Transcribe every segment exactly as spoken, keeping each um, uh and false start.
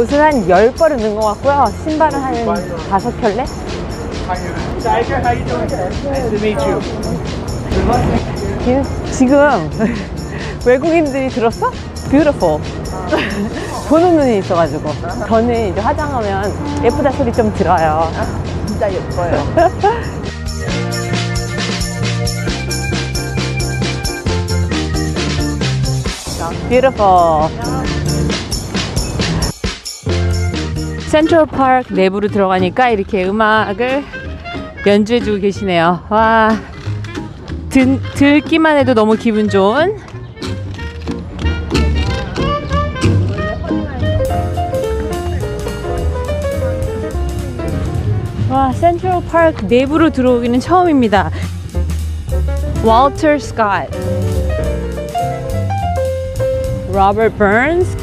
옷은 한 열 벌은 넣은 것 같고요. 신발은 한 다섯 켤레? 지금 외국인들이 들었어? Beautiful. 보는 눈이 있어가지고. 저는 이제 화장하면 예쁘다 소리 좀 들어요. 진짜 예뻐요. Beautiful. 센트럴 파크 내부로 들어가니까 이렇게 음악을 연주해주고 계시네요. 와, 드, 듣기만 해도 너무 기분 좋은. 와, 센트럴 파크 내부로 들어오기는 처음입니다. Walter Scott, Robert Burns.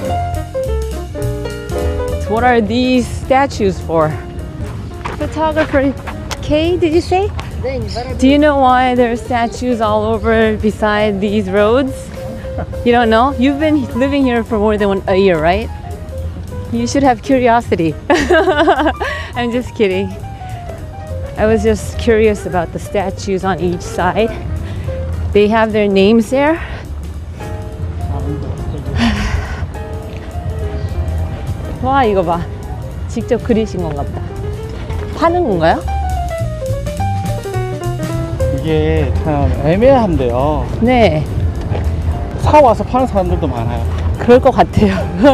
What are these statues for? Photographer Kay, did you say? Do you know why there are statues all over beside these roads? You don't know? You've been living here for more than one, a year, right? You should have curiosity. I'm just kidding. I was just curious about the statues on each side. They have their names there. 와, 이거 봐. 직접 그리신 건가 보다. 파는 건가요? 이게 참 애매한데요. 네. 사와서 파는 사람들도 많아요. 그럴 것 같아요.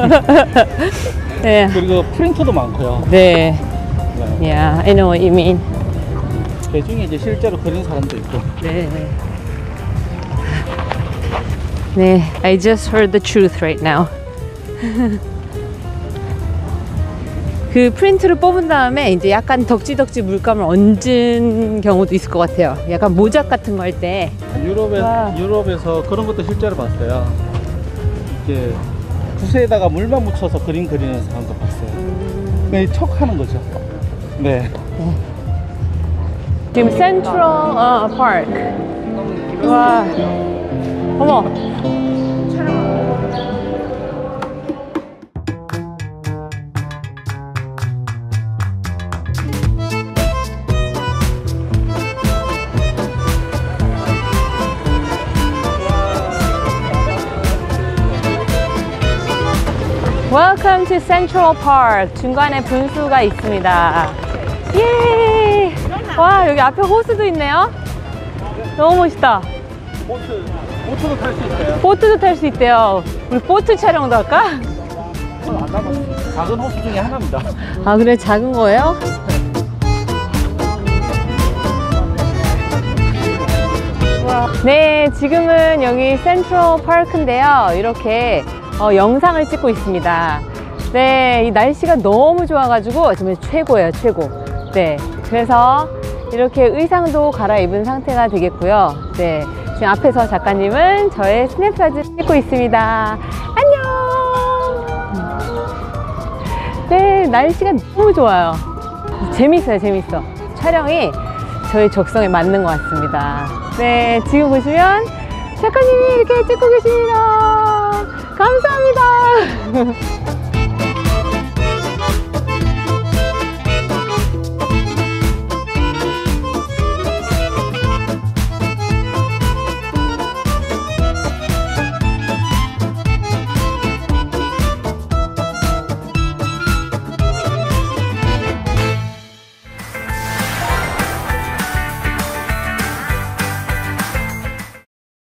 네. 그리고 프린터도 많고요. 네. 네. Yeah, I know what you mean. 그 중에 이제 실제로 그린 사람도 있고. 네. 네, I just heard the truth right now. 그 프린트를 뽑은 다음에 이제 약간 덕지덕지 물감을 얹은 경우도 있을 것 같아요. 약간 모작 같은 거 할 때. 유럽에, 유럽에서 그런 것도 실제로 봤어요. 이게 붓에다가 물만 묻혀서 그림 그리는 사람도 봤어요. 그냥 척 하는 거죠. 네. 지금 센트럴 어, 파크. 와, 어머. Welcome to Central Park. 중간에 분수가 있습니다. 예! 와, 여기 앞에 호수도 있네요. 너무 멋있다. 보트, 보트도 탈 수 있어요. 보트도 탈 수 있대요. 우리 보트 촬영도 할까? 안 남았어요. 작은 호수 중에 하나입니다. 아, 그래? 작은 거예요? 네, 지금은 여기 센트럴 파크인데요. 이렇게 어, 영상을 찍고 있습니다. 네, 이 날씨가 너무 좋아가지고 정말 최고예요, 최고. 네, 그래서 이렇게 의상도 갈아입은 상태가 되겠고요. 네, 지금 앞에서 작가님은 저의 스냅사진 찍고 있습니다. 안녕! 네, 날씨가 너무 좋아요. 재밌어요, 재밌어. 촬영이 저의 적성에 맞는 것 같습니다. 네, 지금 보시면 작가님이 이렇게 찍고 계십니다. 감사합니다.